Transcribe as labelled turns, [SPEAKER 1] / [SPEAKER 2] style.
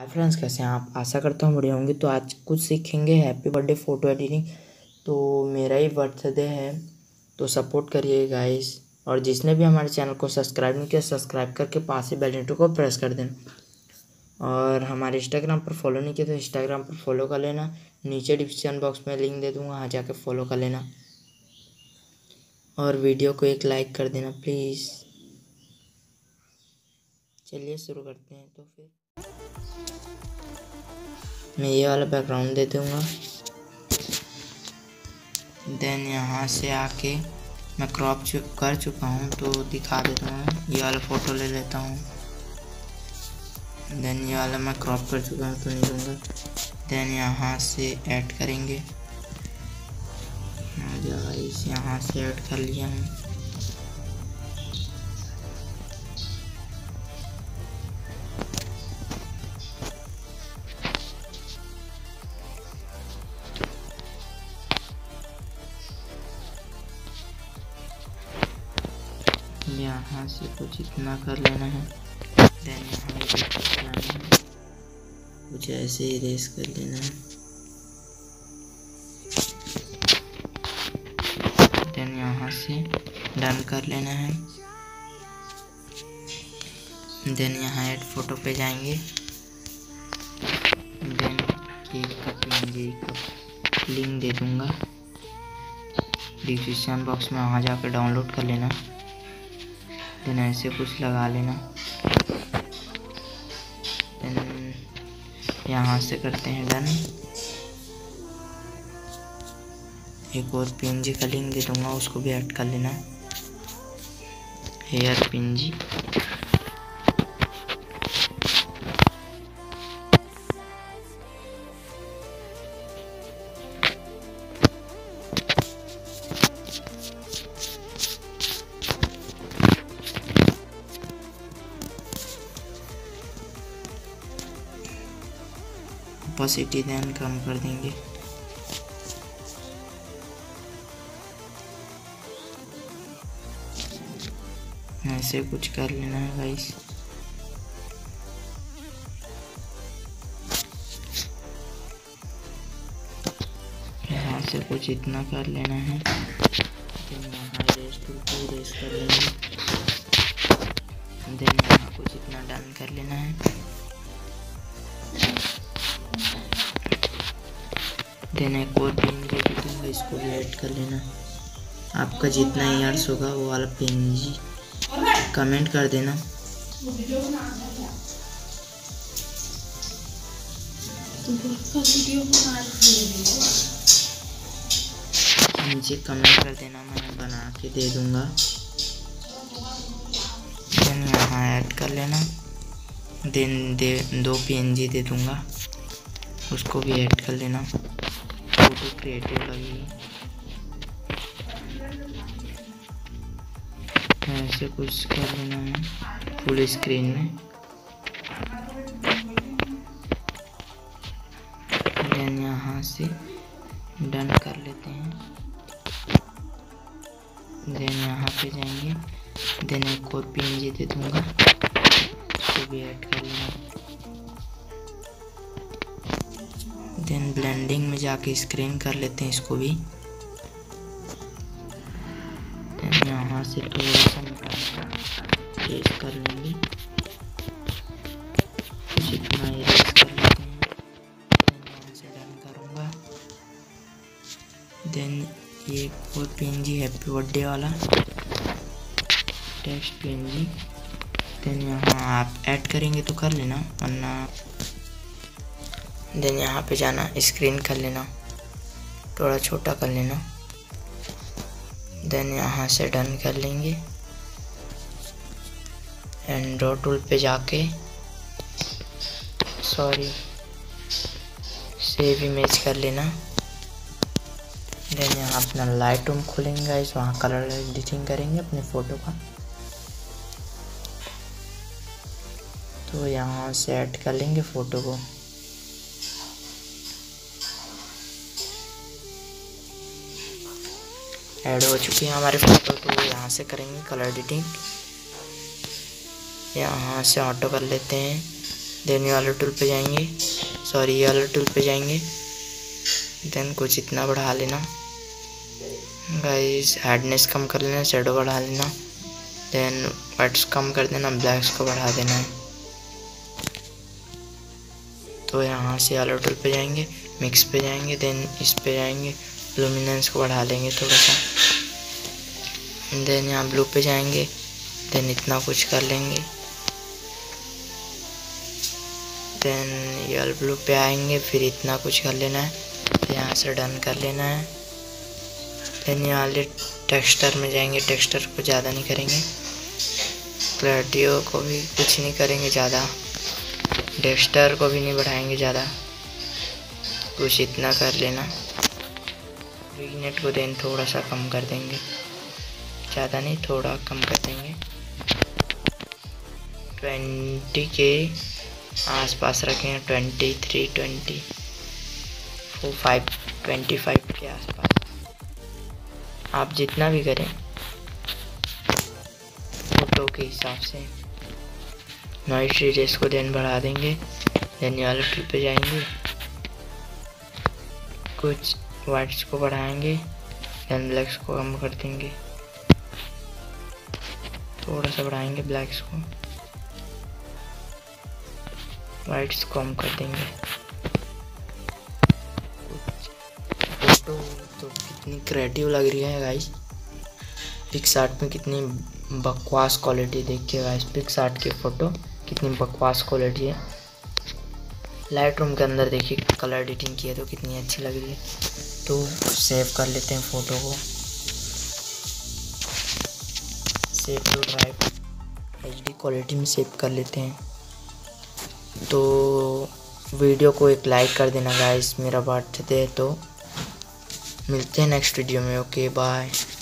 [SPEAKER 1] Hi friends, कैसे हैं आप? आशा करता हूँ बढ़िया होंगे। तो आज कुछ सीखेंगे हैप्पी बर्थडे फ़ोटो एडिटिंग। तो मेरा ही बर्थडे है, तो सपोर्ट करिए गाइस। और जिसने भी हमारे चैनल को सब्सक्राइब नहीं किया, सब्सक्राइब करके पास ही बेल आइकन को प्रेस कर देना। और हमारे इंस्टाग्राम पर फॉलो नहीं किया तो इंस्टाग्राम पर फॉलो कर लेना। नीचे डिस्क्रिप्शन बॉक्स में लिंक दे दूँगा, वहाँ जाके फॉलो कर लेना। और वीडियो को एक लाइक कर देना प्लीज़। चलिए शुरू करते हैं। तो फिर मैं ये वाला बैकग्राउंड दे दूँगा। देन यहाँ से आके मैं क्रॉप कर चुका हूँ तो दिखा देता हूँ। ये वाला फ़ोटो ले लेता हूँ। देन ये वाला मैं क्रॉप कर चुका हूँ तो नहीं दूँगा। देन यहाँ से ऐड करेंगे। गाइस यहाँ से ऐड कर लिया हूँ। यहाँ से कुछ इतना कर लेना है। देन यहाँ है, कुछ ऐसे ही रेस कर लेना है। देन यहाँ से डन कर लेना है। देन यहाँ ऐड फोटो पे जाएंगे। देन केक का PNG का लिंक दे दूँगा डिस्क्रिप्शन बॉक्स में, वहाँ जाकर डाउनलोड कर लेना। देन ऐसे कुछ लगा लेना। देन यहाँ से करते हैं डन। एक और PNG का लिंक दे दूँगा, उसको भी ऐड कर लेना। Here PNG। ऑपेसिटी देन कम कर देंगे। ऐसे कुछ कर लेना है गाइस। यहाँ से कुछ इतना कर लेना है। देन यहाँ रेस टू रेस कर लेंगे। देन यहाँ कुछ इतना डन कर लेना है। देन एक और PNG दे दूँगा, इसको भी ऐड कर लेना। आपका जितना ईयर्स होगा वो वाला PNG कमेंट कर देना। नीचे कमेंट कर देना, मैं बना के दे दूँगा। देन यहाँ ऐड कर लेना। देन दो PNG दे दूँगा, उसको भी ऐड कर लेना। फोटो क्रिएटिव लगेगी। ऐसे कुछ कर लेना है फुल स्क्रीन में। देन यहाँ से डन कर लेते हैं। देन यहाँ पे जाएंगे। देन एक और PNG दे दूँगा, उसको भी ऐड कर लेना। देन ब्लेंडिंग में जाके स्क्रीन कर लेते हैं इसको भी। देन यहाँ से थोड़ा सा रेस कर लेंगे, कुछ इतना ही रेस कर लेते हैं। देन यहाँ से डन करूँगा। देन ये और PNG हैप्पी बर्थडे वाला टेक्स्ट PNG। देन यहाँ आप ऐड करेंगे तो कर लेना, वरना देन यहाँ पे जाना, स्क्रीन कर लेना, थोड़ा छोटा कर लेना। देन यहाँ से डन कर लेंगे। एंड ड्रॉ टूल पे जाके सेव इमेज कर लेना। देन यहाँ अपना लाइट रूम खोलेंगे गाइस, वहाँ कलर एडिटिंग करेंगे अपने फ़ोटो का। तो यहाँ से ऐड कर लेंगे फ़ोटो को। ऐड हो चुकी है हमारे फ़ोटो, तो यहाँ से करेंगे कलर एडिटिंग। यहाँ से ऑटो कर लेते हैं। देन ये वाला टूल पे जाएंगे, सॉरी ये वाला टूल पे जाएंगे। देन कुछ इतना बढ़ा लेना गाइस, हार्डनेस कम कर लेना, शेडो बढ़ा लेना। देन वाइट्स कम कर देना, ब्लैक्स को बढ़ा देना है। तो यहाँ से वाला टूल पे जाएंगे, मिक्स पे जाएंगे, देन इस पे जाएंगे, लुमिनेंस को बढ़ा लेंगे थोड़ा सा। देन यहाँ ब्लू पे जाएंगे, देन इतना कुछ कर लेंगे। देन ये ब्लू पे आएंगे, फिर इतना कुछ कर लेना है, तो यहाँ से डन कर लेना है। देन यहाँ वाले टेक्सचर में जाएंगे, टेक्सचर को ज़्यादा नहीं करेंगे, क्लैरिटी को भी कुछ नहीं करेंगे ज़्यादा, टेक्सचर को भी नहीं बढ़ाएंगे ज़्यादा, कुछ इतना कर लेना। विग्नेट को देन थोड़ा सा कम कर देंगे, ज़्यादा नहीं थोड़ा कम कर देंगे, 20 के आसपास रखें, 23, 25 के आसपास, आप जितना भी करें फोटो के हिसाब से। नॉइस इरेज को देन बढ़ा देंगे, देन ये वाले टूल पे जाएंगे, कुछ वाइट्स को बढ़ाएंगे, देन ब्लैक्स को कम कर देंगे, थोड़ा सा बढ़ाएंगे ब्लैक्स को, वाइट्स को कम कर देंगे। फोटो तो कितनी क्रिएटिव लग रही है गाइस, पिक्सआर्ट में कितनी बकवास क्वालिटी देखिए गाइस, पिक्सआर्ट की फ़ोटो कितनी बकवास क्वालिटी है। लाइट रूम के अंदर देखिए कलर एडिटिंग की है तो कितनी अच्छी लग रही है। तो सेव कर लेते हैं फ़ोटो को, save to drive, HD quality में सेव कर लेते हैं। तो वीडियो को एक लाइक कर देना गाइस, मेरा बर्थडे है। तो मिलते हैं नेक्स्ट वीडियो में, ओके बाय।